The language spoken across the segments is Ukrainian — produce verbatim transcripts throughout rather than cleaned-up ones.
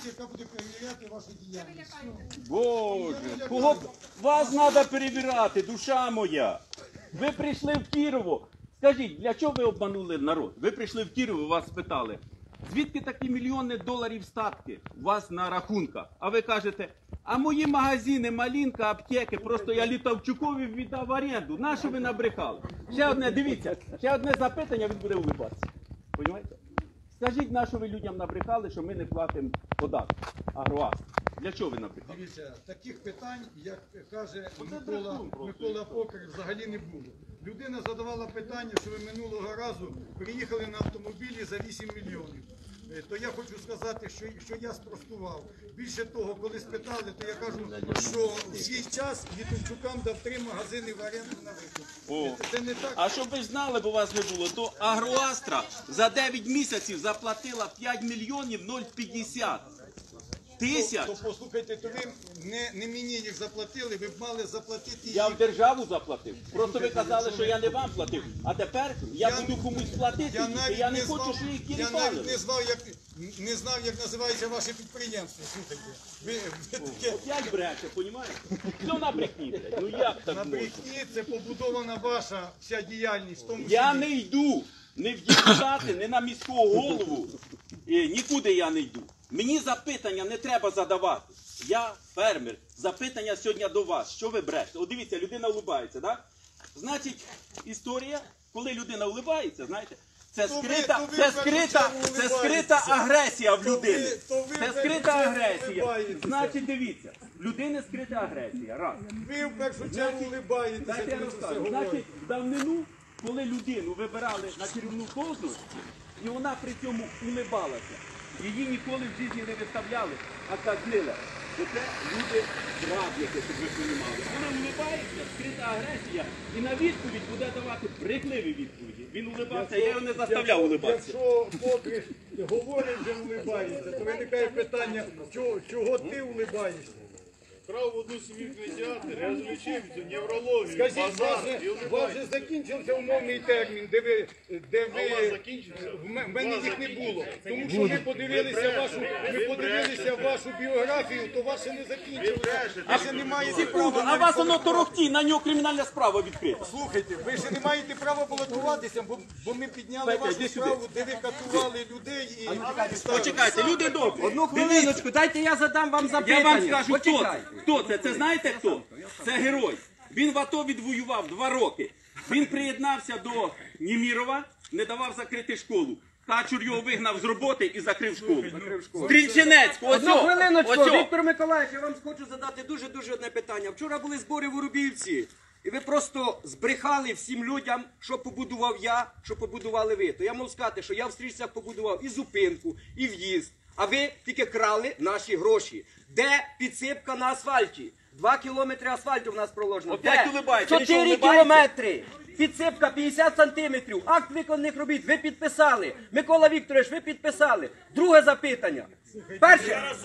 яка буде перевіряти вашу діяльність. Боже, кого вас треба перевіряти, душа моя. Ви прийшли в Кірово. Скажіть, для чого ви обманули народ? Ви прийшли в Кірово, вас спитали, звідки такі мільйони доларів статки у вас на рахунках? А ви кажете, а мої магазини, малинка, аптеки, просто я Літовчукові віддав в оренду. Нащо ви набрехали? Ще одне, дивіться, ще одне запитання, він буде улибатися. Понімаєте? Скажіть, на що ви людям набрехали, що ми не платимо податки? Агроас. Для чого ви набрехали? Дивіться, таких питань, як каже Микола, Микола Покер, взагалі не було. Людина задавала питання, що ви минулого разу приїхали на автомобілі за вісім мільйонів. То я хочу сказати, що, що я спростував. Більше того, коли спитали, то я кажу, що в свій час Літовчукам дав три магазини в оренду на викуп. О. Це не так. А щоб ви знали, бо вас не було, то Агроастра за дев'ять місяців заплатила п'ять мільйонів п'ятдесят тисяч. То, то послухайте, то ви не, не мені їх заплатили, ви б мали заплатити їх. Я в державу заплатив. Просто ви казали, що я не вам платив. А тепер я, я буду комусь платити, я і я не, не хочу, знав, що їх Я кіріпали. навіть не знав, як, не знав, як називається ваше підприємство, слухайте. Ви, ви таке... Опять бреше, понімаєте? Все на брехні, блядь. Ну як так На можна? брехні це побудована ваша вся діяльність. В тому Я числі. не йду ні в депутати, ні на міського голову. І нікуди я не йду. Мені запитання не треба задавати. Я фермер. Запитання сьогодні до вас. Що ви брешете? От дивіться, людина улибається, так? Значить, історія, коли людина улибається, знаєте, це То ви- скрита, то ви це в першу скрита, чергу це улибаєтеся. скрита агресія в То ви- людини. то ви в Це першу скрита чергу агресія. улибаєтеся. Значить, дивіться, в людини скрита агресія. Раз. Ви в першу чергу улибаєтеся, Дайте я коли це все розкажу. говорите. Значить, в давнину, коли людину вибирали на керівну должність, і вона при цьому улибалася, її ніколи в житті не виставляли, а казнили. Бо це люди зрадники, щоб ви розуміли. Вона улибається, скрита агресія, і на відповідь буде давати брехливі відповіді. Він улибався, я його не заставляв улибатися. Якщо Покриш говорить, що улибається, то виникає питання, чого, чого ти улибаєшся? Брав в одну сім'ю педіатр, я залічився, неврологію, Скажіть, базар, вас же, і вас же улибаюся. закінчився умовний термін, де ви, де А у вас ви, закінчився? в ме- в мене У вас їх не закінчився? було. Тому що ми подивилися Ви вашу, брешете. ми Ви подивилися брешете. вашу біографію, то ваше не Ви закінчилося. брешете. Ви ще не маєте Секунду, права а навіть вас воно балотуватися. торохті, на нього кримінальна справа відкрита. Слухайте, ви ще не маєте права балотуватися, бо, бо ми підняли Петя, вашу йди сюди. справу, де ви катували людей і... Почекайте, люди добрі. Одну хвилиночку, дайте я задам вам Я запитання. вам скажу, хто це. Почекайте. Хто це? Це знаєте хто? Це герой. Він в АТО відвоював два роки. Він приєднався до Німірова, не давав закрити школу. Качур його вигнав з роботи і закрив школу. Стрільчинецьку, ось Одну о, хвилиночку, ось о. Віктор Миколаївич, я вам хочу задати дуже-дуже одне питання. Вчора були збори в Урубівці, і ви просто збрехали всім людям, що побудував я, що побудували ви. То я можу сказати, що я в Стрільцях побудував і зупинку, і в'їзд, а ви тільки крали наші гроші. Де підсипка на асфальті? Два кілометри асфальту в нас проложено. Опять Де? улибається. Ви що, Чотири улибаєтеся? кілометри. Підсипка п'ятдесят сантиметрів. Акт виконаних робіт. Ви підписали. Микола Вікторович, ви підписали. Друге запитання. Перше.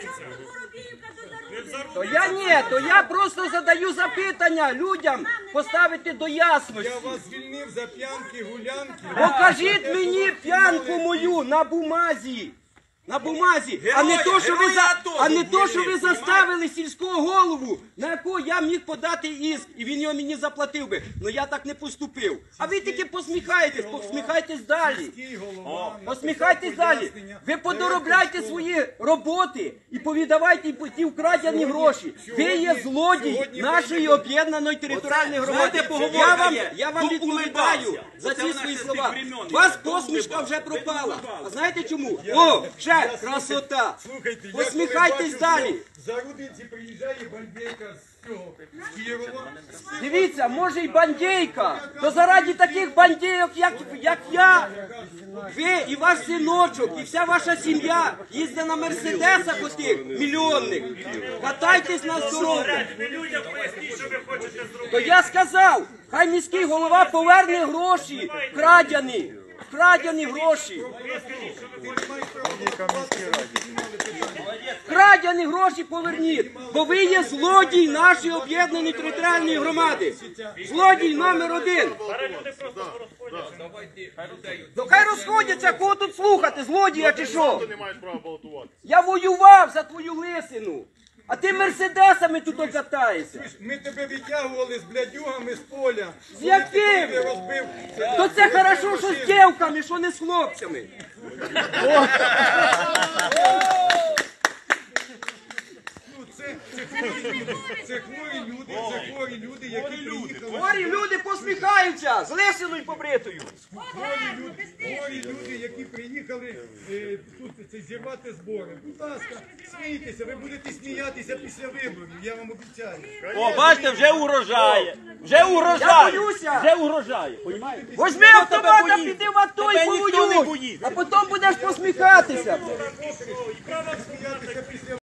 То я ні, то я просто задаю запитання людям поставити до ясності. Я вас звільнив за п'янки, гулянки. Покажіть мені п'янку мою на бумазі. На бумазі, а не то, що ви герої за АТО а не то, що ви звільнили, заставили сільського голову, на якого я міг подати іск, і він його мені заплатив би. Ну я так не поступив. А ви тільки посміхаєтесь, посміхайтесь далі. Міський голова. Посміхайтесь далі. Ви подоробляйте свої роботи і повідавайте ті вкрадені гроші. Ви є злодій нашої об'єднаної територіальної громади. знаєте, поговорка Я вам, є. я вам Хто відповідаю улибався? за Оце ці вона свої ще з слова. тих времен. У вас Хто посмішка улибався? вже пропала. улибався. А знаєте чому? О, ще красота. Слухайте, я Посміхайтесь коли бачу, далі. що За Рудинці приїжджає бандейка з цього, з Києва. Дивіться, може й бандейка, то заради таких бандейок, як, як я, ви і ваш синочок, і вся ваша сім'я їздить на мерседесах отих мільйонних. Катайтесь на здоров'я. Людям поясніть, що ви хочете зробити. То я сказав, хай міський голова поверне гроші крадяні. Вкрадені гроші. Вкрадені гроші поверніть, бо ви є злодій нашої об'єднаної територіальної громади. Злодій номер один. Ну хай розходяться, кого тут слухати, злодія чи що? Ти не маєш права балотувати. Я воював за твою лисину, а ти мерседесами тут от катаєшся. Ми тебе витягували з блядюгами з поля. З яким? Ти розбив. То це хорошо, що з дівками, що не з хлопцями. Ну, це, це хворі люди, це хворі люди, це хворі люди, які приїхали. Хворі люди посміхаються з лисиною побритою. Хворі люди, хворі люди, які приїхали е, тут це, зірвати збори. Будь ласка, смійтеся, ви будете сміятися після виборів, я вам обіцяю. О, бачите, вже угрожає. Вже Я угрожає. боюся. Вже угрожає. Понімаєте? Возьми Хто тебе автомат, боїться? піди в АТО і Тебе ніхто не повоюй. боїться. А потім будеш посміхатися. Сміятися після